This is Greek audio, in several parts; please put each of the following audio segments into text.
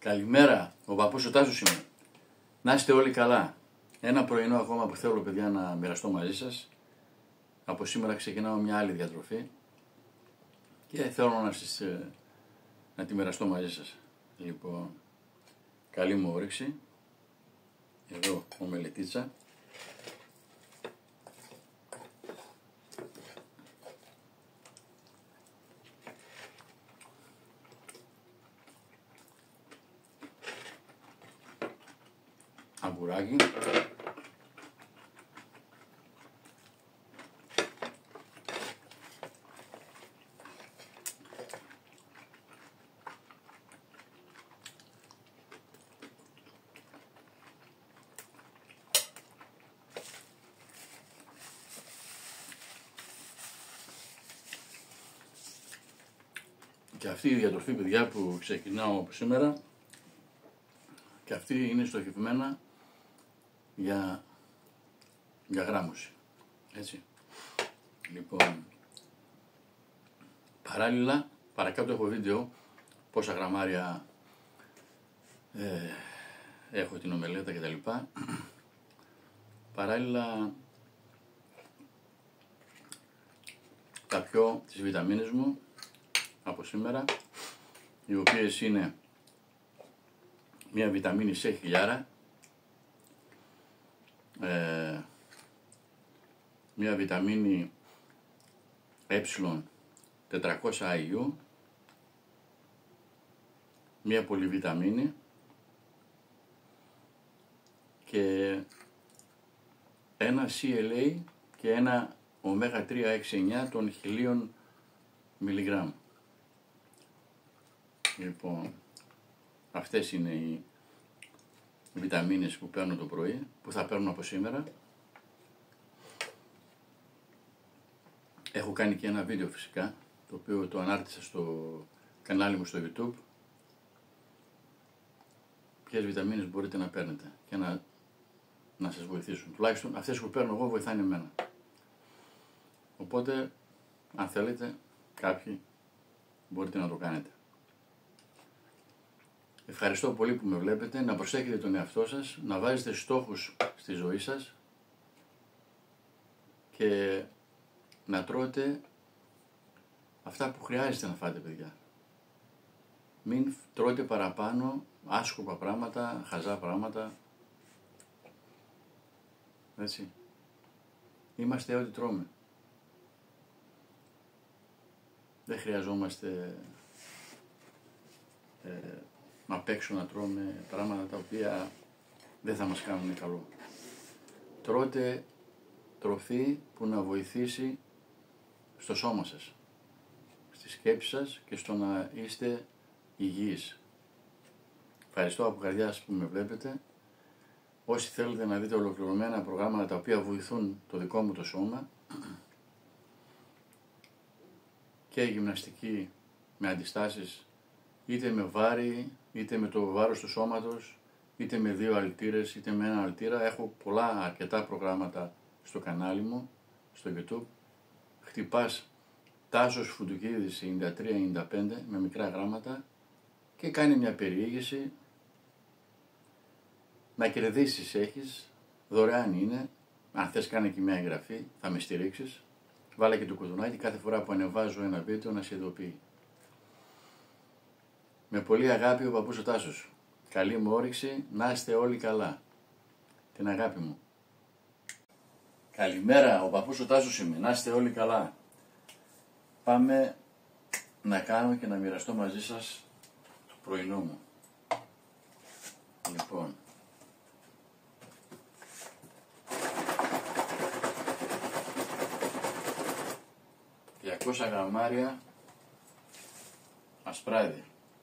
Καλημέρα, ο παππούς ο Τάσος είμαι. Να είστε όλοι καλά. Ένα πρωινό ακόμα που θέλω, παιδιά, να μοιραστώ μαζί σας. Από σήμερα ξεκινάω μια άλλη διατροφή και θέλω να τη μοιραστώ μαζί σας. Λοιπόν, καλή μου όρεξη. Εδώ ομελετίτσα. Αγκουράκι. Και αυτή η διατροφή, παιδιά, που ξεκινάω από σήμερα, και αυτή είναι στοχευμένα για γράμμωση. Έτσι. Λοιπόν, παράλληλα, παρακάτω έχω βίντεο πόσα γραμμάρια έχω την ομελέτα κτλ. Παράλληλα, θα πιω τις βιταμίνες μου από σήμερα, οι οποίες είναι μια βιταμίνη C χιλιάρα, μια βιταμίνη ε400 IU, μια πολυβιταμίνη και ένα CLA και ένα ω369 των 1000 μιλιγκράμμ. Λοιπόν, αυτές είναι οι βιταμίνες που παίρνω το πρωί, που θα παίρνω από σήμερα. Έχω κάνει και ένα βίντεο φυσικά, το οποίο το ανάρτησα στο κανάλι μου στο YouTube. Ποιες βιταμίνες μπορείτε να παίρνετε και να σας βοηθήσουν. Τουλάχιστον αυτές που παίρνω εγώ βοηθάνε εμένα. Οπότε, αν θέλετε, κάποιοι μπορείτε να το κάνετε. Ευχαριστώ πολύ που με βλέπετε, να προσέχετε τον εαυτό σας, να βάζετε στόχους στη ζωή σας και να τρώτε αυτά που χρειάζεται να φάτε, παιδιά. Μην τρώτε παραπάνω άσκοπα πράγματα, χαζά πράγματα. Έτσι. Είμαστε ό,τι τρώμε. Δεν χρειαζόμαστε απ' έξω να τρώμε πράγματα τα οποία δεν θα μας κάνουν καλό. Τρώτε τροφή που να βοηθήσει στο σώμα σας, στη σκέψη σας και στο να είστε υγιείς. Ευχαριστώ από καρδιάς που με βλέπετε. Όσοι θέλετε να δείτε ολοκληρωμένα προγράμματα τα οποία βοηθούν το δικό μου το σώμα, και γυμναστική με αντιστάσεις, είτε με βάρη, είτε με το βάρος του σώματος, είτε με 2 αλτήρες, είτε με 1 αλτήρα. Έχω αρκετά προγράμματα στο κανάλι μου, στο YouTube. Χτυπάς Τάσος Φουντουκίδης 93-95 με μικρά γράμματα και κάνει μια περιήγηση. Να κερδίσεις έχεις, δωρεάν είναι. Αν θες κάνε και μια εγγραφή, θα με στηρίξεις. Βάλε και το κουδουνάκι κάθε φορά που ανεβάζω ένα βίντεο να σε ειδοποιεί. Με πολύ αγάπη, ο παππούς ο Τάσος. Καλή μου όρεξη, να είστε όλοι καλά. Την αγάπη μου. Καλημέρα, ο παππούς ο Τάσος είμαι, να είστε όλοι καλά. Πάμε να κάνω και να μοιραστώ μαζί σας το πρωινό μου. Λοιπόν, ...200 γραμμάρια ασπράδι.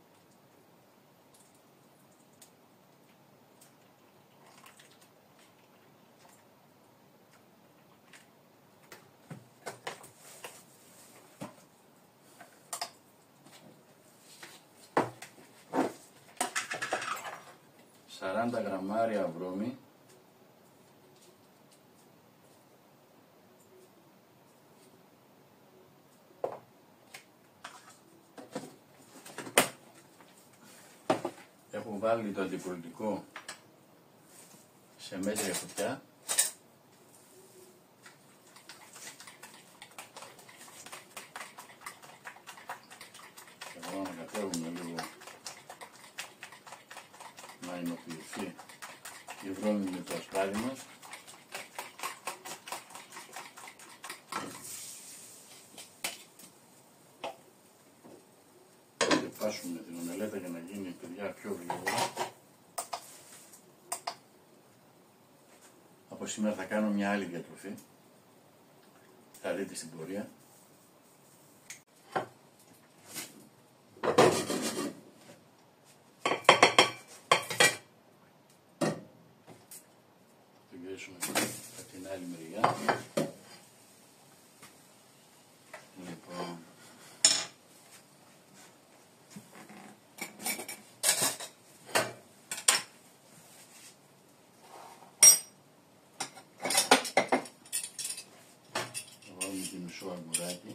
...40 γραμμάρια βρώμη. 50 Έχω βάλει το αντιπολιτικό σε μέτρια φωτιά. Και θα ανακατεύουμε λίγο να ενοποιηθεί η βρώμη με το ασπράδι μας. Και πάσουμε την ομελέτα για να γίνει, παιδιά, πιο γρήγορα. Από σήμερα θα κάνω μια άλλη διατροφή. Θα δείτε στην πορεία. Θα γυρίσουμε από την άλλη μεριά. Λοιπόν, θα βάλουμε και μισό αγκουράκι.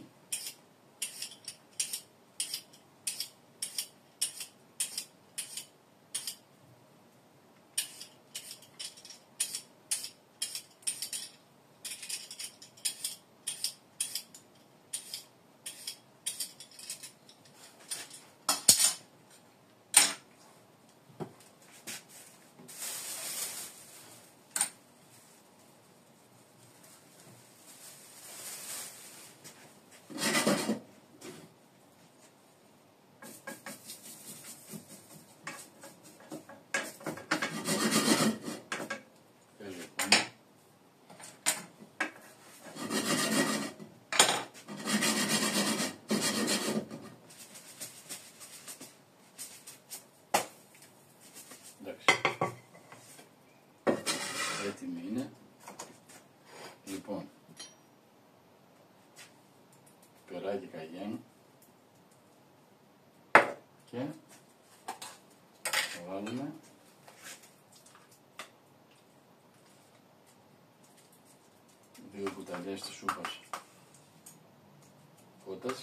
Έτοιμη είναι. Λοιπόν, περάκι καγιέν και θα βάλουμε δύο κουταλιές της σούπας κότας.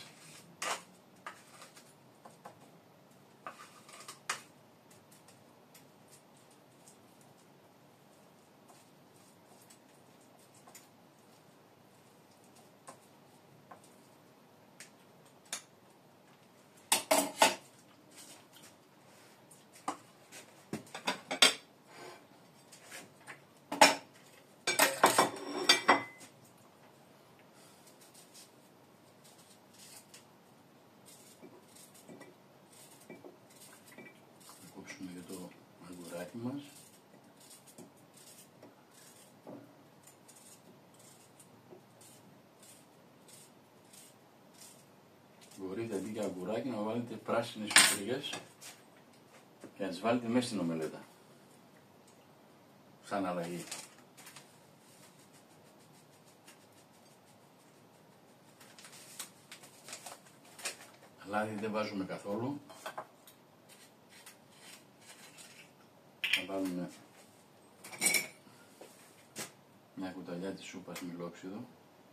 Για το αγκουράκι μας. Μπορείτε αντί για αγκουράκι να βάλετε πράσινες πιτριγές και να τις βάλετε μέσα στην ομελέτα σαν αλλαγή. Λάδι δεν βάζουμε καθόλου. Θα βάλουμε μια κουταλιά της σούπας μιλόξιδο.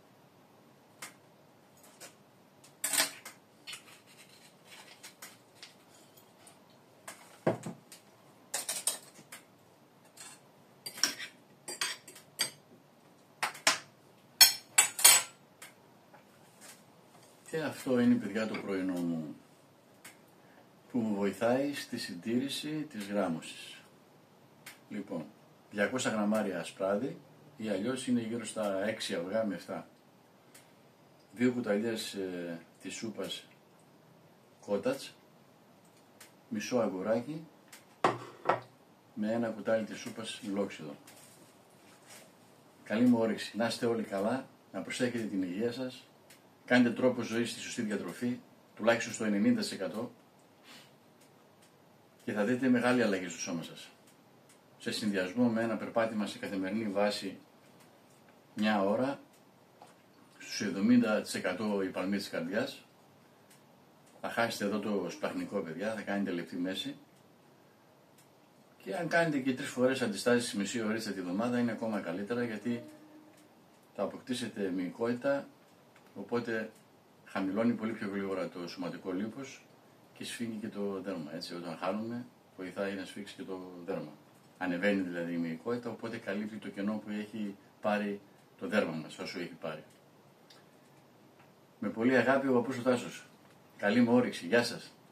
Και αυτό είναι, παιδιά, το πρωινό μου που μου βοηθάει στη συντήρηση της γράμμωσης. Λοιπόν, 200 γραμμάρια ασπράδι ή αλλιώς είναι γύρω στα 6 αυγά με 7. 2 κουταλιές της σούπας κότατς, μισό αγκουράκι με ένα κουτάλι της σούπας μιλόξιδο. Καλή μου όρεξη, να είστε όλοι καλά, να προσέχετε την υγεία σας, κάντε τρόπο ζωής στη σωστή διατροφή, τουλάχιστον στο 90% και θα δείτε μεγάλη αλλαγή στο σώμα σας. Σε συνδυασμό με ένα περπάτημα σε καθημερινή βάση μια ώρα, στους 70% η παλμή της καρδιάς, θα χάσετε εδώ το σπλαχνικό, παιδιά, θα κάνετε λεπτή μέση και αν κάνετε και 3 φορές αντιστάσεις μισή ωρίτσα τη βδομάδα είναι ακόμα καλύτερα, γιατί θα αποκτήσετε μυϊκότητα, οπότε χαμηλώνει πολύ πιο γρήγορα το σωματικό λίπος και σφίγγει και το δέρμα. Έτσι, όταν χάνουμε βοηθάει να σφίξει και το δέρμα. Ανεβαίνει δηλαδή η μυϊκότητα, οπότε καλύπτει το κενό που έχει πάρει το δέρμα μας, όσο έχει πάρει. Με πολύ αγάπη ο παππούς ο Τάσος. Καλή μου όρεξη. Γεια σας.